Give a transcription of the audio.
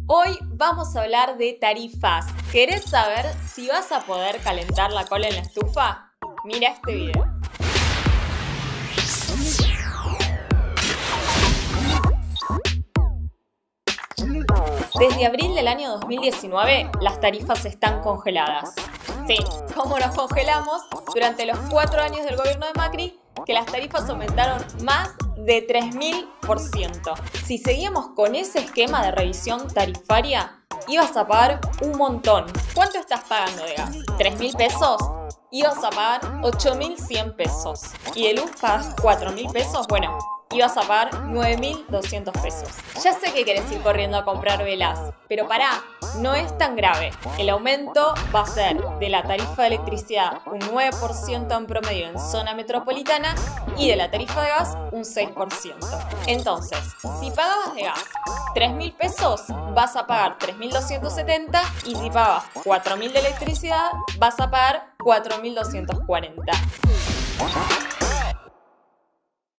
Hoy vamos a hablar de tarifas. ¿Querés saber si vas a poder calentar la cola en la estufa? Mira este video. Desde abril del año 2019, las tarifas están congeladas. Sí, como nos congelamos durante los 4 años del gobierno de Macri, que las tarifas aumentaron más de 3000%. Si seguíamos con ese esquema de revisión tarifaria, ibas a pagar un montón. ¿Cuánto estás pagando de gas? ¿3.000 pesos? Ibas a pagar 8.100 pesos. ¿Y de luz pagas 4.000 pesos? Bueno, ibas a pagar 9.200 pesos. Ya sé que querés ir corriendo a comprar velas, pero pará, no es tan grave. El aumento va a ser de la tarifa de electricidad un 9% en promedio en zona metropolitana y de la tarifa de gas un 6%. Entonces, si pagabas de gas 3.000 pesos, vas a pagar 3.270 y si pagabas 4.000 de electricidad, vas a pagar 4.240.